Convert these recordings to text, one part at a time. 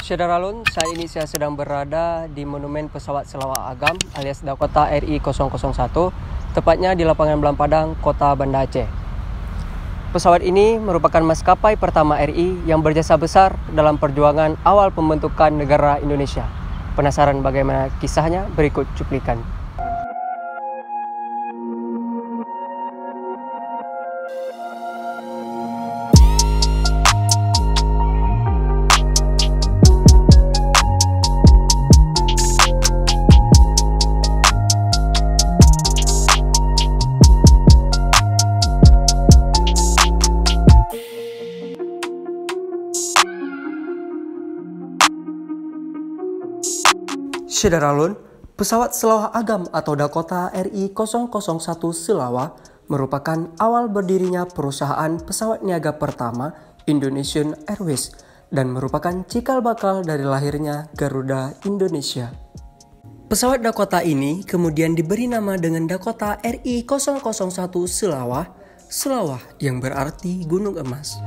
Syederalun, saat ini saya sedang berada di Monumen Pesawat Selawah Agam alias Dakota RI 001, tepatnya di lapangan Belang Padang, Kota Banda Aceh. Pesawat ini merupakan maskapai pertama RI yang berjasa besar dalam perjuangan awal pembentukan negara Indonesia. Penasaran bagaimana kisahnya? Berikut cuplikan. Syederalun, pesawat Selawah Agam atau Dakota RI 001 Selawah merupakan awal berdirinya perusahaan pesawat niaga pertama Indonesian Airways dan merupakan cikal bakal dari lahirnya Garuda Indonesia. Pesawat Dakota ini kemudian diberi nama dengan Dakota RI 001 Selawah, Selawah yang berarti Gunung Emas.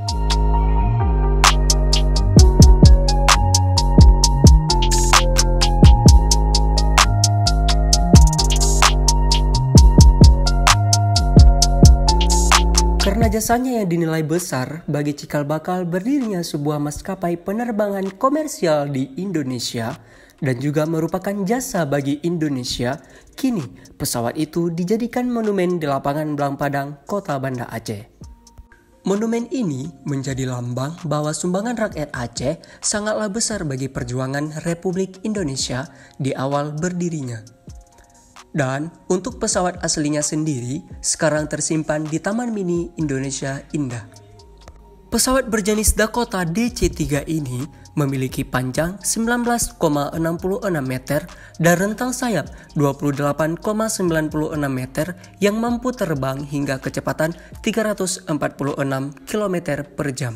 Karena jasanya yang dinilai besar bagi cikal bakal berdirinya sebuah maskapai penerbangan komersial di Indonesia dan juga merupakan jasa bagi Indonesia, kini pesawat itu dijadikan monumen di lapangan Belang Padang, Kota Banda Aceh. Monumen ini menjadi lambang bahwa sumbangan rakyat Aceh sangatlah besar bagi perjuangan Republik Indonesia di awal berdirinya. Dan untuk pesawat aslinya sendiri sekarang tersimpan di Taman Mini Indonesia Indah. Pesawat berjenis Dakota DC-3 ini memiliki panjang 19,66 meter dan rentang sayap 28,96 meter yang mampu terbang hingga kecepatan 346 km per jam.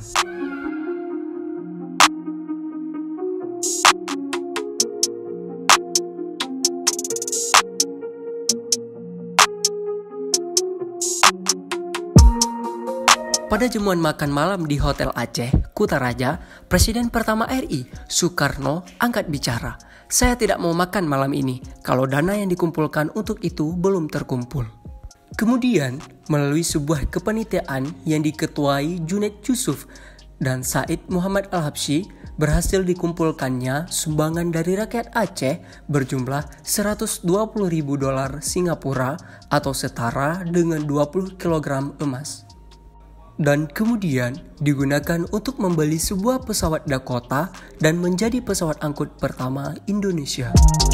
Pada jamuan makan malam di Hotel Aceh, Kutaraja, Presiden pertama RI, Soekarno, angkat bicara. Saya tidak mau makan malam ini kalau dana yang dikumpulkan untuk itu belum terkumpul. Kemudian, melalui sebuah kepanitiaan yang diketuai Junaid Yusuf dan Said Muhammad Al-Habsyi, berhasil dikumpulkannya sumbangan dari rakyat Aceh berjumlah $120.000 Singapura atau setara dengan 20 kg emas. Dan kemudian digunakan untuk membeli sebuah pesawat Dakota dan menjadi pesawat angkut pertama Indonesia.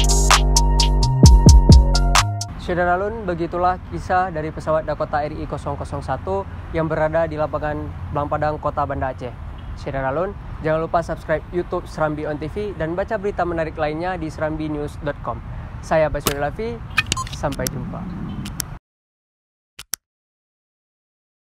Syederalun, begitulah kisah dari pesawat Dakota RI 001 yang berada di lapangan Belang Padang, Kota Banda Aceh. Syederalun, jangan lupa subscribe YouTube Serambi On TV dan baca berita menarik lainnya di serambinews.com. Saya Basyir Lafi, sampai jumpa.